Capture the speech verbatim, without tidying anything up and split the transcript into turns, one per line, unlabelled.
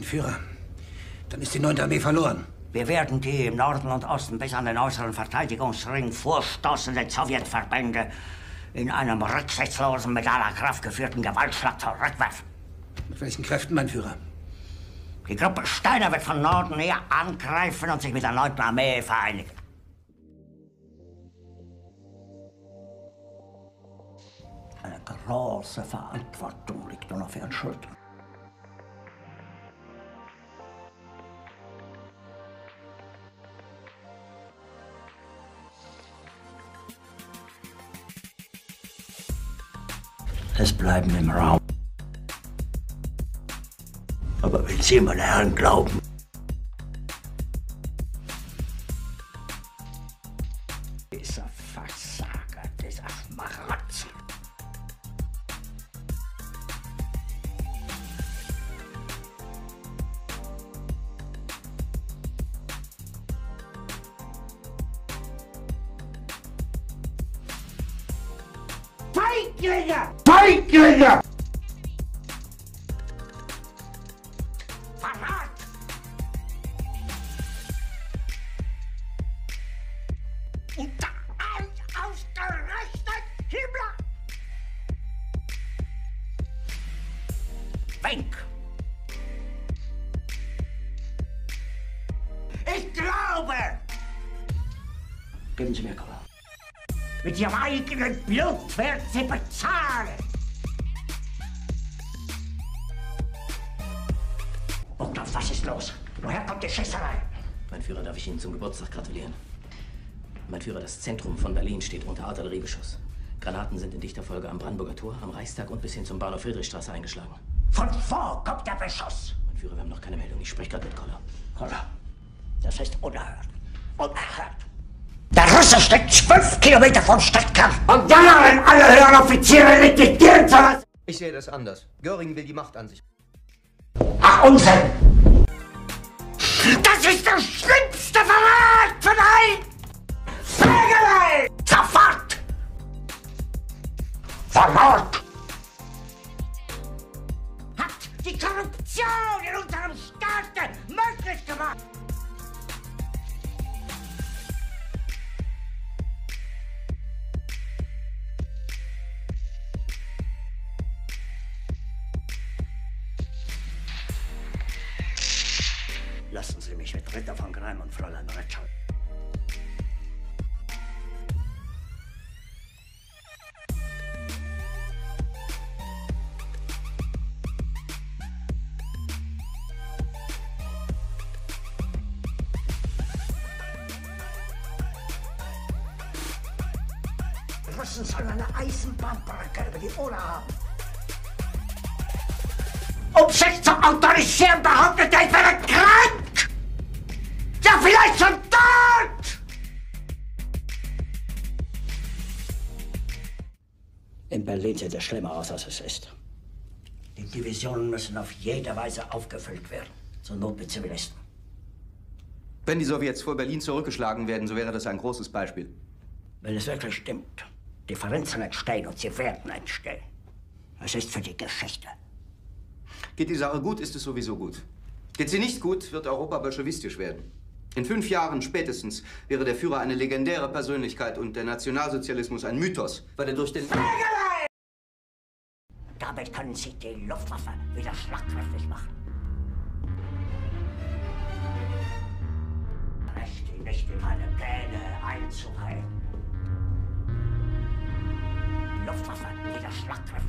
Führer, dann ist die neunte Armee verloren.
Wir werden die im Norden und Osten bis an den äußeren Verteidigungsring vorstoßenden Sowjetverbände in einem rücksichtslosen, mit aller Kraft geführten Gewaltschlag zurückwerfen.
Mit welchen Kräften, mein Führer?
Die Gruppe Steiner wird von Norden her angreifen und sich mit der neunten Armee vereinigen. Eine große Verantwortung liegt nun auf Ihren Schultern. Es bleiben im Raum. Aber wenn Sie, meine Herren, glauben, dieser Versager, dieser Schmarotzer, Feiglinge! Feiglinge! Verrat! Unter euch ausgerechnet Himmler! Wenk! Ich glaube! Geben Sie mir Cola. Mit Ihrem eigenen Blut werden Sie bezahlen! Burgdorf, was ist los? Woher kommt die Schießerei?
Mein Führer, darf ich Ihnen zum Geburtstag gratulieren? Mein Führer, das Zentrum von Berlin steht unter Artilleriebeschuss. Granaten sind in dichter Folge am Brandenburger Tor, am Reichstag und bis hin zum Bahnhof Friedrichstraße eingeschlagen.
Von wo kommt der Beschuss?
Mein Führer, wir haben noch keine Meldung. Ich spreche gerade mit Koller.
Koller, das ist unerhört. Unerhört. Der Russe steckt zwölf Kilometer vom Stadtkern. Und dann haben alle höheren Offiziere liquidieren zu lassen.
Ich sehe das anders. Göring will die Macht an sich.
Ach, Unsinn! Das ist der schlimmste Verrat von allen! Flegelei! Sofort! Verrat! Hat die Korruption in unserem Staat möglich gemacht! Lassen Sie mich mit Ritter von Greim und Fräulein Retschel. Die Russen sollen eine Eisenbahnbrücke über die Oder haben. Um sich zu autorisieren, behauptet er, ich wäre krank! Ja, vielleicht schon tot! In Berlin sieht es schlimmer aus, als es ist. Die Divisionen müssen auf jede Weise aufgefüllt werden. Zur Not mit Zivilisten.
Wenn die Sowjets vor Berlin zurückgeschlagen werden, so wäre das ein großes Beispiel.
Wenn es wirklich stimmt, Differenzen entstehen und sie werden entstehen. Es ist für die Geschichte.
Geht die Sache gut, ist es sowieso gut. Geht sie nicht gut, wird Europa bolschewistisch werden. In fünf Jahren spätestens wäre der Führer eine legendäre Persönlichkeit und der Nationalsozialismus ein Mythos, weil er durch den...
Damit können Sie die Luftwaffe wieder schlagkräftig machen. Recht, ihn nicht in meine Pläne einzureihen. Die Luftwaffe wieder schlagkräftig.